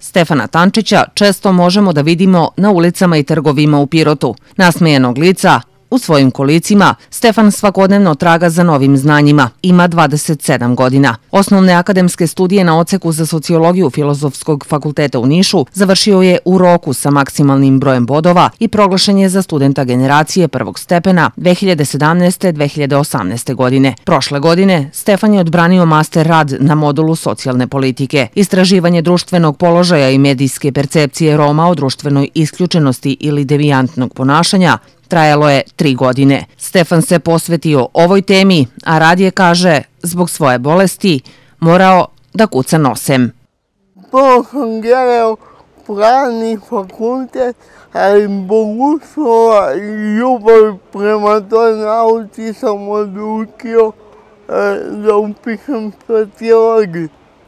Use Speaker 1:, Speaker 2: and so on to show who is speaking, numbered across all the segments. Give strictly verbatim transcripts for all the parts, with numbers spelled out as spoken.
Speaker 1: Stefana Tančića često možemo da vidimo na ulicama i trgovima u Pirotu. Nasmejenog lica, u svojim kolicima, Stefan svakodnevno traga za novim znanjima. Ima dvadeset sedam godina. Osnovne akademske studije na odseku za sociologiju Filozofskog fakulteta u Nišu završio je u roku sa maksimalnim brojem bodova i proglašen je za studenta generacije prvog stepena dve hiljade sedamnaeste. do dve hiljade osamnaeste. godine. Prošle godine Stefan je odbranio master rad na modulu socijalne politike. Istraživanje društvenog položaja i medijske percepcije Roma o društvenoj isključenosti ili devijantnog ponašanja trajalo je tri godine. Stefan se posvetio ovoj temi, a rad je, kaže, zbog svoje bolesti morao da kuca nosem.
Speaker 2: Prvo sam gledao pravni fakultet, ali zbog uslova i ljubavi prema toj nauci sam odlučio da upišem sociologiju.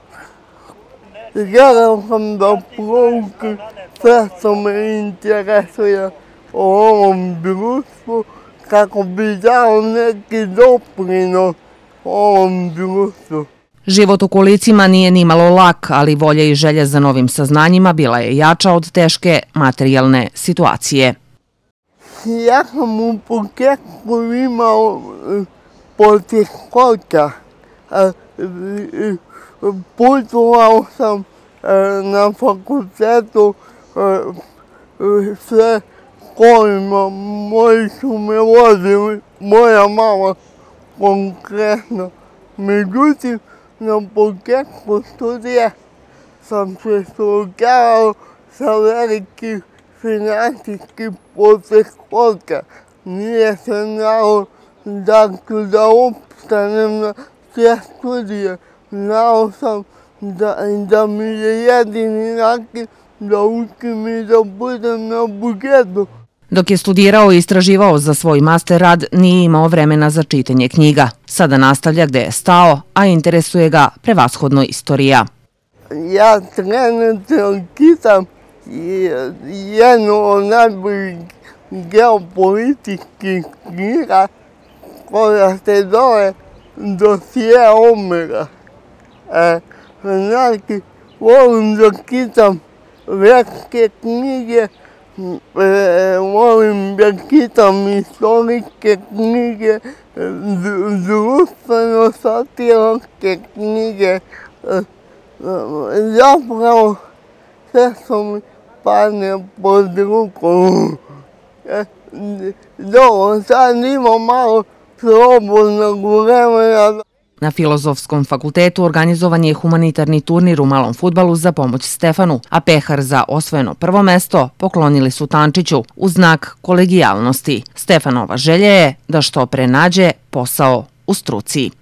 Speaker 2: Gledao sam da proučim sve što me interesuje o ovom društvu, kako bi dao neki doprinos ovom društvu.
Speaker 1: Život u kolicima nije nimalo lak, ali volja i želja za novim saznanjima bila je jača od teške materijalne situacije.
Speaker 2: Ja sam u početku imao poteškoća. Putovao sam na fakultetu sve kolima, moji su me vozili, moja mama konkretno. Međutim, na početku studija sam se suočavao sa velikim financijskih poteškoća. Nije se znao da ću da opstanem na sve studije. Znao sam da, da mi je jedini način da učim i da budem na budžetu.
Speaker 1: Dok je studirao i istraživao za svoj master rad, nije imao vremena za čitanje knjiga. Sada nastavlja gde je stao, a interesuje ga prevashodno istorija.
Speaker 2: Ja trenutno čitam jednu od najboljih geopolitičkih knjiga koja se zove Dosije Omera. E, znači, volim da čitam verske knjige, E, volim da čitam istorijske knjige, društveno-sociološke knjige. E, zapravo sve što mi padne pod rukom. E, dobro, sad imam malo slobodnog vremena.
Speaker 1: Na Filozofskom fakultetu organizovan je humanitarni turnir u malom fudbalu za pomoć Stefanu, a pehar za osvojeno prvo mesto poklonili su Tančiću u znak kolegijalnosti. Stefanova želja je da što pre nađe posao u struci.